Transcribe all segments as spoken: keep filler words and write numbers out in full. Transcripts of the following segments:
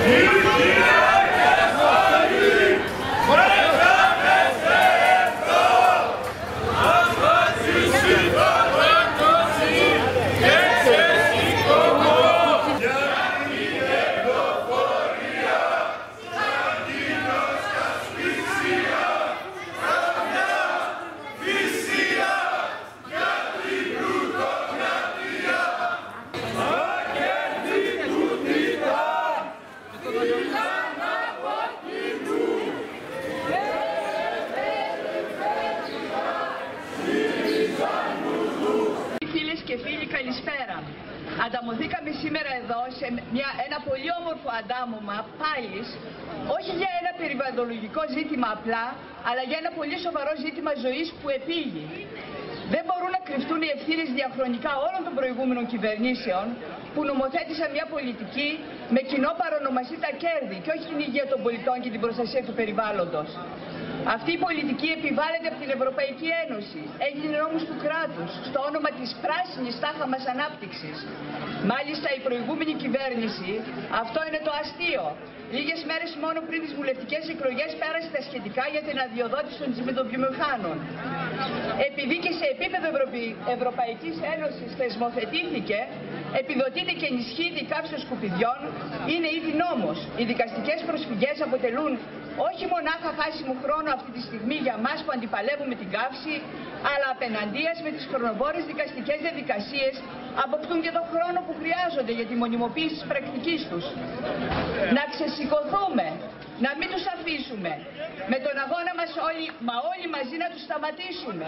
Καλησπέρα. Ανταμωθήκαμε σήμερα εδώ σε μια, ένα πολύ όμορφο αντάμωμα πάλι, όχι για ένα περιβαλλοντολογικό ζήτημα απλά, αλλά για ένα πολύ σοβαρό ζήτημα ζωής που επήγει. Δεν μπορούν να κρυφτούν οι ευθύνες διαχρονικά όλων των προηγούμενων κυβερνήσεων που νομοθέτησαν μια πολιτική με κοινό παρονομαστή τα κέρδη και όχι την υγεία των πολιτών και την προστασία του περιβάλλοντος. Αυτή η πολιτική επιβάλλεται από την Ευρωπαϊκή Ένωση. Έγινε νόμος του κράτους, στο όνομα της πράσινης τάχα μας ανάπτυξης. Μάλιστα η προηγούμενη κυβέρνηση, αυτό είναι το αστείο, λίγες μέρες μόνο πριν τις βουλευτικές εκλογές πέρασε τα σχετικά για την αδειοδότηση των τσιμεντοβιομηχάνων. Επειδή και σε επίπεδο Ευρωπη... Ευρωπαϊκής Ένωσης θεσμοθετήθηκε, επιδοτείται και ενισχύεται η καύση των σκουπιδιών, είναι ήδη νόμος. Οι δικαστικές προσφυγές αποτελούν όχι μονάχα χάσιμο χρόνο αυτή τη στιγμή για μας που αντιπαλεύουμε την καύση, αλλά απέναντίας με τις χρονοβόρες δικαστικές διαδικασίες αποκτούν και τον χρόνο που χρειάζονται για τη μονιμοποίηση της πρακτικής τους. Να ξεσηκωθούμε, να μην τους αφήσουμε, με τον αγώνα μας όλοι, μα όλοι μαζί να τους σταματήσουμε.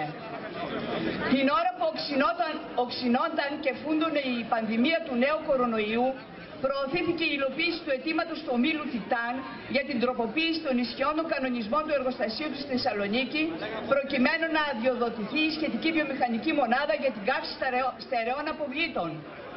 Την ώρα που οξυνόταν, οξυνόταν και φούντωνε η πανδημία του νέου κορονοϊού, προωθήθηκε η υλοποίηση του αιτήματος του ομίλου Τιτάν για την τροποποίηση των ισχυών των κανονισμών του εργοστασίου της Θεσσαλονίκη, προκειμένου να αδειοδοτηθεί η σχετική βιομηχανική μονάδα για την καύση στερεών αποβλήτων.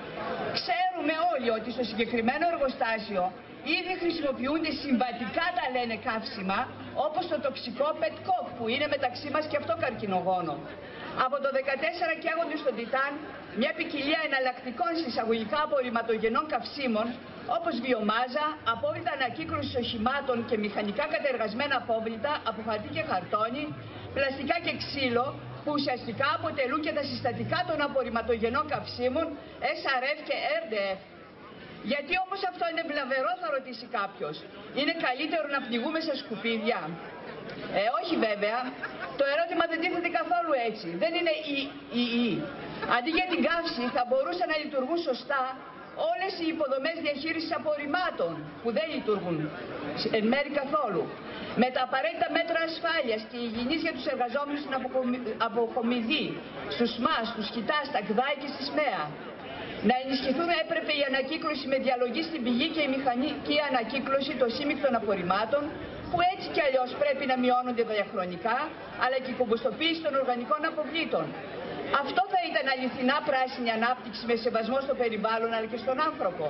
Ξέρουμε όλοι ότι στο συγκεκριμένο εργοστάσιο ήδη χρησιμοποιούνται συμβατικά, τα λένε, καύσιμα, όπως το τοξικό πετκόκ που είναι μεταξύ μας και αυτό καρκινογόνο. Από το δύο χιλιάδες δεκατέσσερα καίγονται στον Τιτάν μια ποικιλία εναλλακτικών συσσαγωγικά απορριμματογενών καυσίμων, όπως βιομάζα, απόβλητα ανακύκλωσης οχημάτων και μηχανικά κατεργασμένα απόβλητα από χαρτί και χαρτόνι, πλαστικά και ξύλο, που ουσιαστικά αποτελούν και τα συστατικά των απορριμματογενών καυσίμων ες αρ εφ και ερ ντι εφ. Γιατί όμως αυτό είναι βλαβερό, θα ρωτήσει κάποιος. Είναι καλύτερο να πνιγούμε σε σκουπίδια? Ε, όχι βέβαια. Το ερώτημα δεν τίθεται καθόλου έτσι. Δεν είναι ή, ή, ή. Αντί για την καύση θα μπορούσαν να λειτουργούν σωστά όλες οι υποδομές διαχείρισης απορριμμάτων που δεν λειτουργούν εν μέρει καθόλου. Με τα απαραίτητα μέτρα ασφάλειας και υγιεινής για τους εργαζόμενους στην αποκομιδή, στους ΜΑΣ, στους ΧΙΤΑ, στα ΚΔΑ και στη ΣΜΕΑ. Να ενισχυθούν έπρεπε η ανακύκλωση με διαλογή στην πηγή και η μηχανική ανακύκλωση των σύμμικτων απορριμμάτων, που έτσι κι αλλιώς πρέπει να μειώνονται διαχρονικά, αλλά και η κομποστοποίηση των οργανικών αποβλήτων. Αυτό θα ήταν αληθινά πράσινη ανάπτυξη με σεβασμό στο περιβάλλον αλλά και στον άνθρωπο.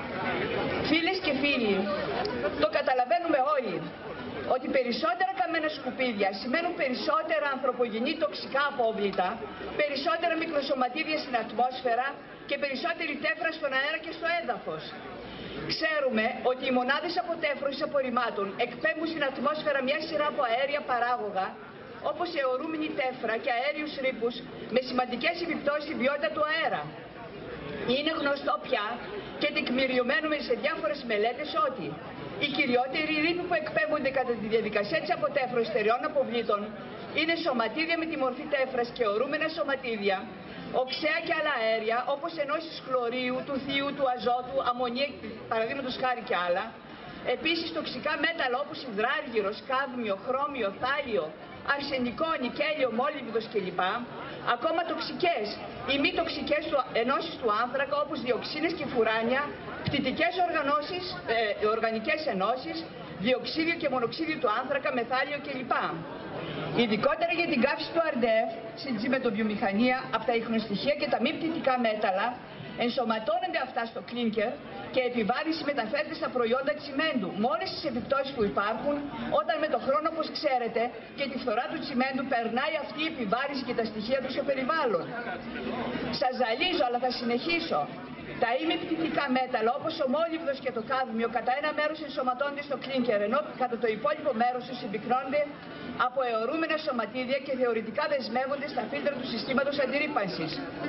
Φίλες και φίλοι, το καταλαβαίνουμε όλοι ότι περισσότερα καμένα σκουπίδια σημαίνουν περισσότερα ανθρωπογενή τοξικά απόβλητα, περισσότερα μικροσωματίδια στην ατμόσφαιρα και περισσότερη τέφρα στον αέρα και στο έδαφος. Ξέρουμε ότι οι μονάδες αποτέφρωσης απορριμμάτων εκπέμπουν στην ατμόσφαιρα μια σειρά από αέρια παράγωγα, όπως η αιωρούμενη τέφρα και αέριους ρήπους, με σημαντικές επιπτώσεις στην ποιότητα του αέρα. Είναι γνωστό πια και τεκμηριωμένο σε διάφορες μελέτες ότι οι κυριότεροι ρήποι που εκπέμπονται κατά τη διαδικασία της αποτέφρωσης στερεών αποβλήτων είναι σωματίδια με τη μορφή τέφρας και αιωρούμενα σωματίδια, οξέα και άλλα αέρια, όπως ενώσεις χλωρίου, του θείου, του αζότου, αμμονία, παραδείγματος χάρη και άλλα. Επίσης τοξικά μέταλλα όπως υδράργυρος, κάδμιο, χρώμιο, θάλιο, αρσενικό, νικέλιο, μόλιβδος κλπ. Ακόμα τοξικές ή μη τοξικές ενώσεις του άνθρακα όπως διοξίνες και φουράνια, πτυτικές οργανώσεις, ε, οργανικές ενώσεις, διοξίδιο και μονοξίδιο του άνθρακα, μεθάλιο κλπ. Ειδικότερα για την καύση του αρ ντι εφ στην τσιμεντοβιομηχανία, από τα ιχνοστοιχεία και τα μη πτυτικά μέταλλα, ενσωματώνονται αυτά στο κλίνκερ και επιβάρυνση μεταφέρεται στα προϊόντα τσιμέντου, με όλες τις επιπτώσεις που υπάρχουν, όταν με το χρόνο, όπως ξέρετε, και τη φθορά του τσιμέντου περνάει αυτή η επιβάρυνση και τα στοιχεία του στο περιβάλλον. Σας ζαλίζω, αλλά θα συνεχίσω. Τα ημιπτυτικά μέταλλα όπως ο μόλιβδος και το κάδμιο κατά ένα μέρος ενσωματώνται στο κλίνκερ, ενώ κατά το υπόλοιπο μέρος τους συμπυκνώνται από αιωρούμενα σωματίδια και θεωρητικά δεσμεύονται στα φίλτρα του συστήματος αντιρρύπανσης.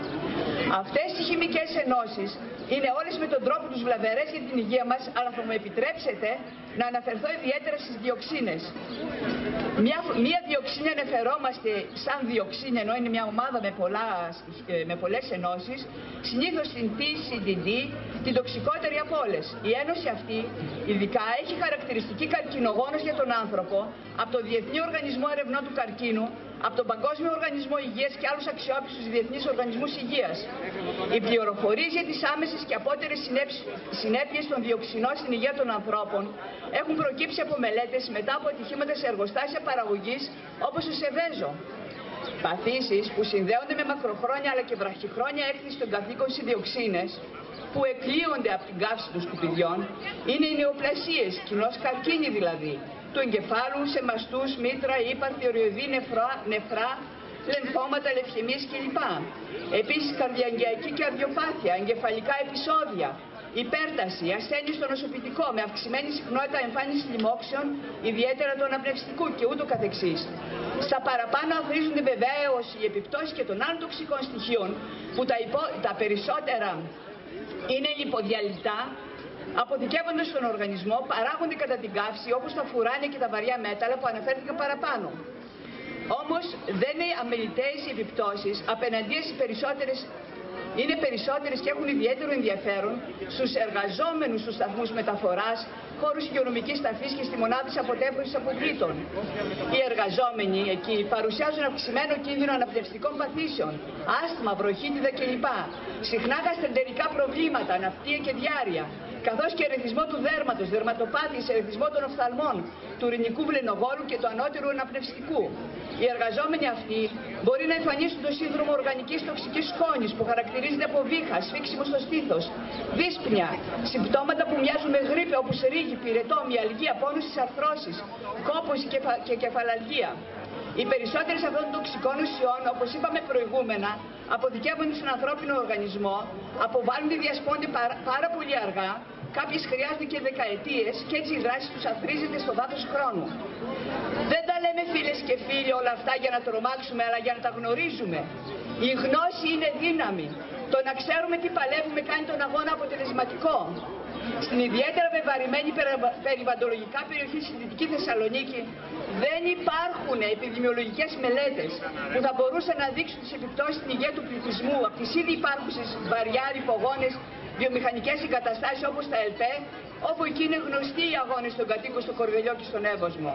Αυτές οι χημικές ενώσεις είναι όλες με τον τρόπο τους βλαβερές για την υγεία μας, αλλά θα μου επιτρέψετε να αναφερθώ ιδιαίτερα στις διοξίνες. Μια, μια διοξίνη αναφερόμαστε σαν διοξίνη, ενώ είναι μια ομάδα με, πολλά, με πολλές ενώσεις, συνήθως στην τι σι ντι ντι, την τοξικότερη από όλες. Η ένωση αυτή ειδικά έχει χαρακτηριστική καρκινογόνος για τον άνθρωπο από το Διεθνή Οργανισμό Ερευνών του Καρκίνου, από τον Παγκόσμιο Οργανισμό Υγείας και άλλους αξιόπιστους διεθνείς οργανισμούς υγείας. Οι πληροφορίες για τις άμεσες και απότερες συνέπειες των διοξινών στην υγεία των ανθρώπων έχουν προκύψει από μελέτες μετά από ατυχήματα σε εργοστάσια παραγωγής όπως ο Σεβέζο. Παθήσεις που συνδέονται με μακροχρόνια αλλά και βραχυχρόνια έκθεση των καθήκων σε διοξίνες, που εκλείονται από την καύση των σκουπιδιών, είναι οι νεοπλασίες, κοινώς καρκίνοι δηλαδή, του εγκεφάλου, σε μαστούς, μήτρα, ύπαρτη, οριοειδή, νεφρά, νεφρά, λεμφώματα, λευχαιμίες κλπ. Επίσης καρδιαγγειακή και καρδιοπάθεια, εγκεφαλικά επεισόδια, υπέρταση, ασθένειες στο νοσοποιητικό με αυξημένη συχνότητα εμφάνιση λοιμόξεων, ιδιαίτερα του αναπνευστικού και ούτω καθεξής. Στα παραπάνω αφρίζονται βεβαίως οι επιπτώσεις και των άλλων τοξικών στοιχείων, που τα, υπο... τα περισσότερα είναι λιποδιαλυτά, αποθηκεύονται στον οργανισμό, παράγονται κατά την καύση, όπως τα φουράνια και τα βαριά μέταλλα που αναφέρθηκαν παραπάνω. Όμως δεν είναι αμεληταίες οι επιπτώσεις, απέναντίας οι περισσότερες είναι περισσότερες και έχουν ιδιαίτερο ενδιαφέρον στους εργαζόμενους στους σταθμούς μεταφοράς, χώρους υγειονομικής ταφής και στη μονάδα της αποτέφρωσης αποβλήτων. Οι εργαζόμενοι εκεί παρουσιάζουν αυξημένο κίνδυνο αναπνευστικών παθήσεων, άσθμα, βροχίτιδα κλπ. Συχνά γαστρεντερικά προβλήματα, ναυτία και διάρρεια, καθώς και ερεθισμό του δέρματος, δερματοπάθειες, ερεθισμό των οφθαλμών, του ουρηνικού βλενογόλου και του ανώτερου αναπνευστικού. Οι εργαζόμενοι αυτοί μπορεί να εμφανίσουν το σύνδρομο οργανικής τοξικής σκόνης που χαρακτηρίζεται από βήχα, σφίξιμο στο στήθος, δύσπνοια, συμπτώματα που μοιάζουν με γρίπη όπως ρίγη, πυρετό, μυαλγία, πόνος στις αρθρώσεις, κόπωση και, και κεφαλαλγία. Οι περισσότερες αυτών των τοξικών ουσιών, όπως είπαμε προηγούμενα, αποθηκεύονται στον ανθρώπινο οργανισμό, αποβάλλονται, διασπώνται πάρα, πάρα πολύ αργά, κάποιες χρειάζονται και δεκαετίες και έτσι η δράση τους αθροίζεται στο βάθος χρόνου. Δεν τα λέμε φίλες και φίλοι όλα αυτά για να τρομάξουμε, αλλά για να τα γνωρίζουμε. Η γνώση είναι δύναμη. Το να ξέρουμε τι παλεύουμε κάνει τον αγώνα αποτελεσματικό. Στην ιδιαίτερα βεβαρημένη περιβαλλοντολογικά περιοχή στη Δυτική Θεσσαλονίκη δεν υπάρχουν επιδημιολογικές μελέτες που θα μπορούσαν να δείξουν τις επιπτώσεις στην υγεία του πληθυσμού από τις ήδη υπάρχουσες βαριά ρηπογόνες βιομηχανικές εγκαταστάσεις όπως τα ΕΛΠΕ, όπου εκεί είναι γνωστοί οι αγώνες των κατοίκων στο Κορδελιό και στον Εύωσμο.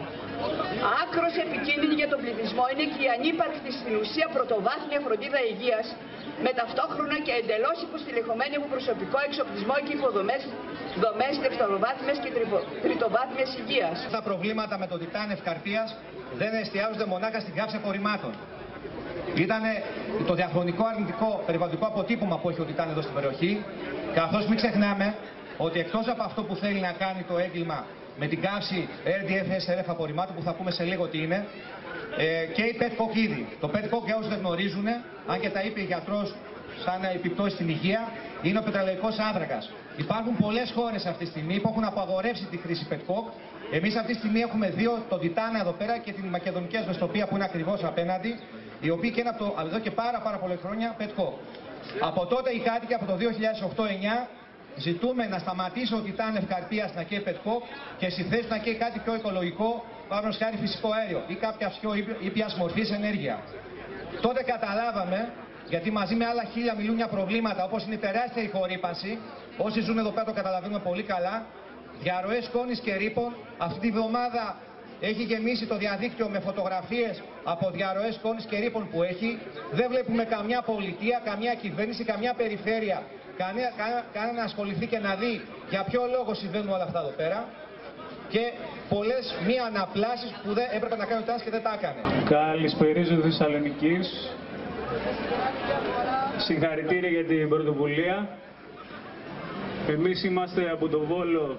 Άκρος επικίνδυνη για τον πληθυσμό είναι και η ανύπαρκτη στην ουσία πρωτοβάθμια φροντίδα υγείας, με ταυτόχρονα και εντελώς υποστηλεχωμένη από προσωπικό, εξοπλισμό και υποδομές, δομές δευτεροβάθμιας και τριτοβάθμιας υγείας. Τα προβλήματα με το τιτάν ευκαρπίας δεν εστιάζονται μονάχα στην καύση απορριμμάτων. Ήταν το διαχρονικό αρνητικό περιβαλλοντικό αποτύπωμα που έχει ο τιτάν εδώ στην περιοχή, καθώς μην ξεχνάμε ότι εκτός από αυτό που θέλει να κάνει το έγκλημα με την καύση αρ ντι εφ ες αρ εφ απορριμμάτων, που θα πούμε σε λίγο τι είναι, ε, και η πετκοκ ήδη. Το πετκοκ, για όσους δεν γνωρίζουν, αν και τα είπε η γιατρός σαν επιπτώσει στην υγεία, είναι ο πετρελαϊκός άνθρακας. Υπάρχουν πολλές χώρες αυτή τη στιγμή που έχουν απαγορεύσει τη χρήση πετκοκ. Εμείς αυτή τη στιγμή έχουμε δύο, τον τιτάνα εδώ πέρα και την μακεδονική ασβεστοπία που είναι ακριβώς απέναντι, οι οποίοι και είναι από, το, από εδώ και πάρα, πάρα πολλά χρόνια πετκοκ. Από τότε οι κάτοικοι, από το δύο χιλιάδες οκτώ εννιά, ζητούμε να σταματήσει ο τιτάν ευκαρπίας να καίει πετκοκ και στη θέση να καίει κάτι πιο οικολογικό, παραδείγματος χάρη φυσικό αέριο ή κάποια πιο ήπιας μορφής ενέργεια. Τότε καταλάβαμε, γιατί μαζί με άλλα χίλια μιλούνια προβλήματα, όπως είναι η τεράστια ηχορύπανση, όσοι ζουν εδώ πέρα το καταλαβαίνουμε πολύ καλά, διαρροές σκόνης και ρήπων. Αυτή τη βδομάδα έχει γεμίσει το διαδίκτυο με φωτογραφίες από διαρροές σκόνης και ρήπων που έχει. Δεν βλέπουμε καμιά πολιτεία, καμιά κυβέρνηση, καμιά περιφέρεια, κανένα, κανένα να ασχοληθεί και να δει για ποιο λόγο συμβαίνουν όλα αυτά εδώ πέρα. Και πολλές μη αναπλάσεις που δεν έπρεπε να κάνει ο Τάνς και δεν τα έκανε. Καλησπερίζω Θεσσαλονικής. Συγχαρητήρια για την πρωτοβουλία. Εμείς είμαστε από το Βόλο,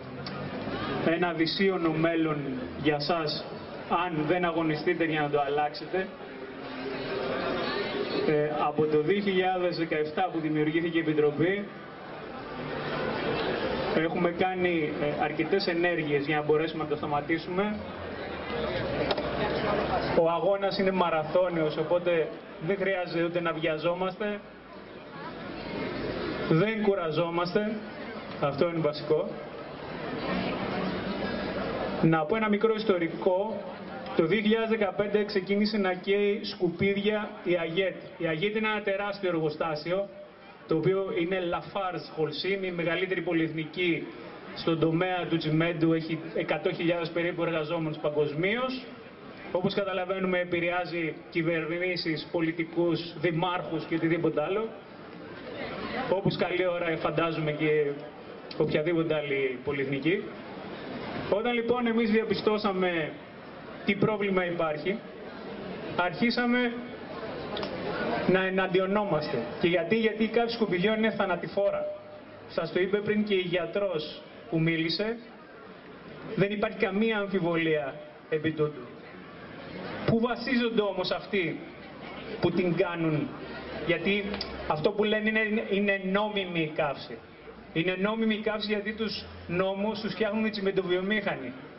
ένα δυσίωνο μέλλον για σας, αν δεν αγωνιστείτε για να το αλλάξετε. Ε, από το δύο χιλιάδες δεκαεπτά που δημιουργήθηκε η Επιτροπή, Έχουμε κάνει αρκετές ενέργειες για να μπορέσουμε να το σταματήσουμε. Ο αγώνας είναι μαραθώνιος, οπότε δεν χρειάζεται ούτε να βιαζόμαστε. Δεν κουραζόμαστε. Αυτό είναι βασικό. Να πω ένα μικρό ιστορικό. Το δύο χιλιάδες δεκαπέντε ξεκίνησε να καίει σκουπίδια η ΑΓΕΤ. Η ΑΓΕΤ είναι ένα τεράστιο εργοστάσιο, το οποίο είναι Lafarge Holcim, η μεγαλύτερη πολυεθνική στον τομέα του τσιμέντου, έχει εκατό χιλιάδες περίπου εργαζόμενους παγκοσμίως. Όπως καταλαβαίνουμε, επηρεάζει κυβερνήσεις, πολιτικούς, δημάρχους και οτιδήποτε άλλο. Όπως καλή ώρα φαντάζομαι και οποιαδήποτε άλλη πολυεθνική. Όταν λοιπόν εμείς διαπιστώσαμε τι πρόβλημα υπάρχει, αρχίσαμε να εναντιονόμαστε. Και γιατί, γιατί η καύση σκουπιδιών είναι θανατηφόρα. Σας το είπε πριν και η γιατρός που μίλησε, δεν υπάρχει καμία αμφιβολία επί τούτου. Πού βασίζονται όμως αυτοί που την κάνουν? Γιατί αυτό που λένε είναι, είναι νόμιμη η καύση. Είναι νόμιμη η καύση γιατί τους νόμους τους φτιάχνουν οι τσιμεντοβιομήχανοι.